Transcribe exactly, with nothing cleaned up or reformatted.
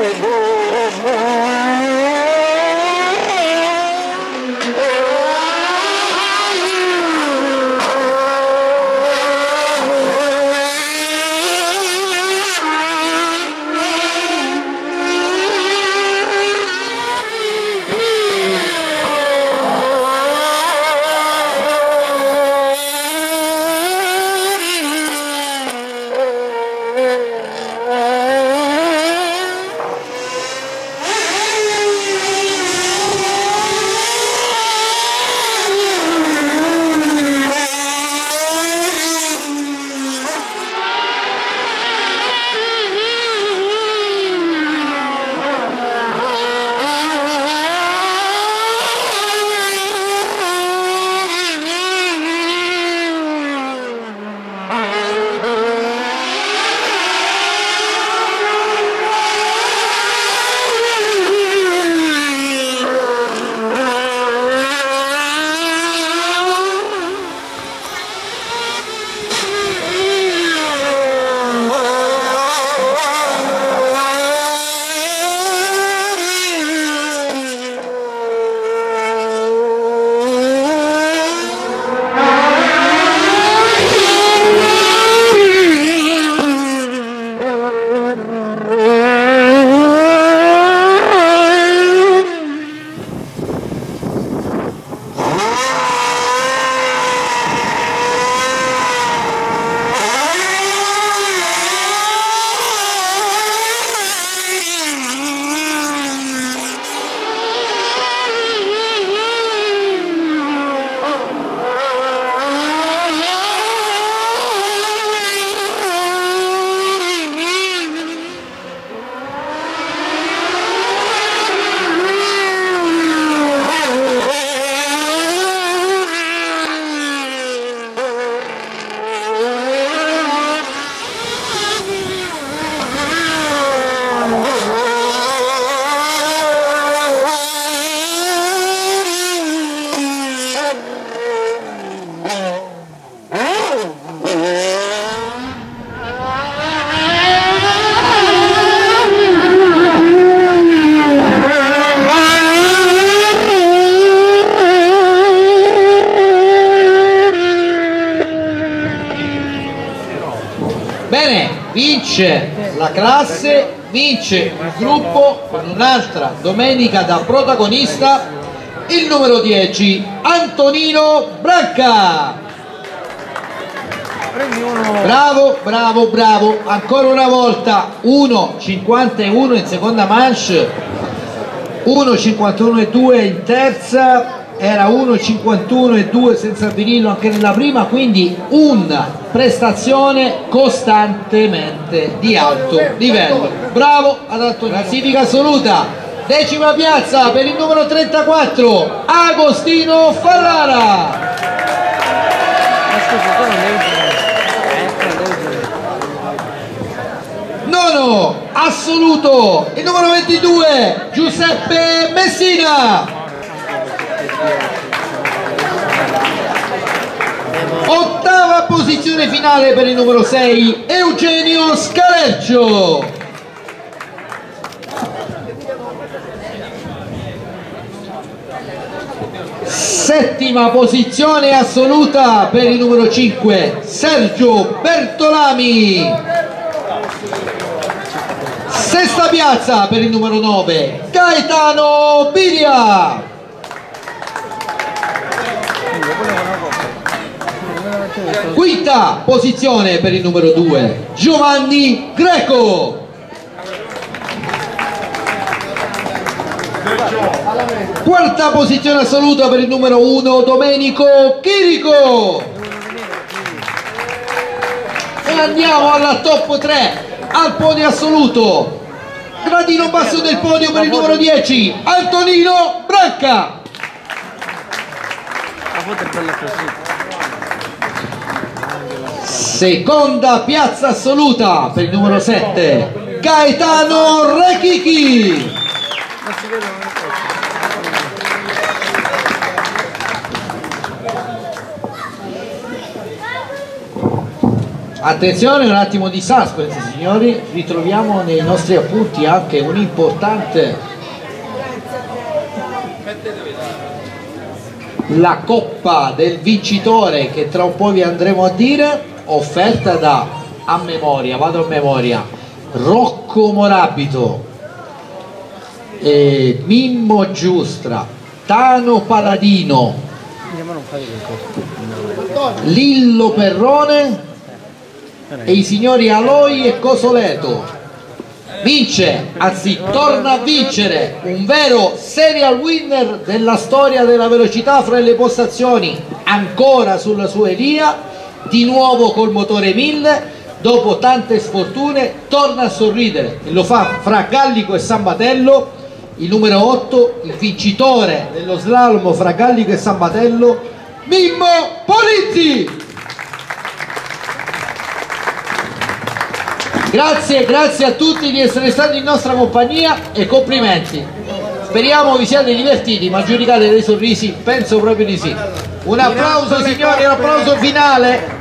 Bene, vince la classe, vince il gruppo con un'altra domenica da protagonista il numero dieci, Antonino Branca. Bravo, bravo, bravo, ancora una volta uno cinquantuno in seconda manche, uno cinquantuno e due in terza, era uno cinquantuno e due senza vinilo anche nella prima, quindi una prestazione costantemente di alto livello. Bravo ad Antonino. Classifica assoluta, decima piazza per il numero trentaquattro, Agostino Ferrara. Nono assoluto il numero ventidue, Giuseppe Messina. Ottava posizione finale per il numero sei, Eugenio Scalercio. Settima posizione assoluta per il numero cinque, Sergio Bertolami. Sesta piazza per il numero nove, Gaetano Biria. Quinta posizione per il numero due, Giovanni Greco. Quarta posizione assoluta per il numero uno, Domenico Chirico. E andiamo alla top tre, al podio assoluto, gradino basso del podio per il numero dieci, Antonino Branca. Seconda piazza assoluta per il numero sette, Gaetano Rechichi. Attenzione, un attimo di suspense signori, ritroviamo nei nostri appunti anche un importante, la coppa del vincitore che tra un po' vi andremo a dire, offerta da, a memoria, vado a memoria, Rocco Morabito, eh, Mimmo Giustra, Tano Paladino, Lillo Perrone e i signori Aloi e Cosoleto. Vince, anzi torna a vincere, un vero serial winner della storia della velocità fra le postazioni, ancora sulla sua Elia, di nuovo col motore mille, dopo tante sfortune torna a sorridere e lo fa fra Gallico e San Batello, il numero otto, il vincitore dello slalom fra Gallico e San Batello, Mimmo Polizzi. Grazie, grazie a tutti di essere stati in nostra compagnia e complimenti. Speriamo vi siate divertiti, ma giudicate dei sorrisi, penso proprio di sì. Un applauso signori, un applauso finale.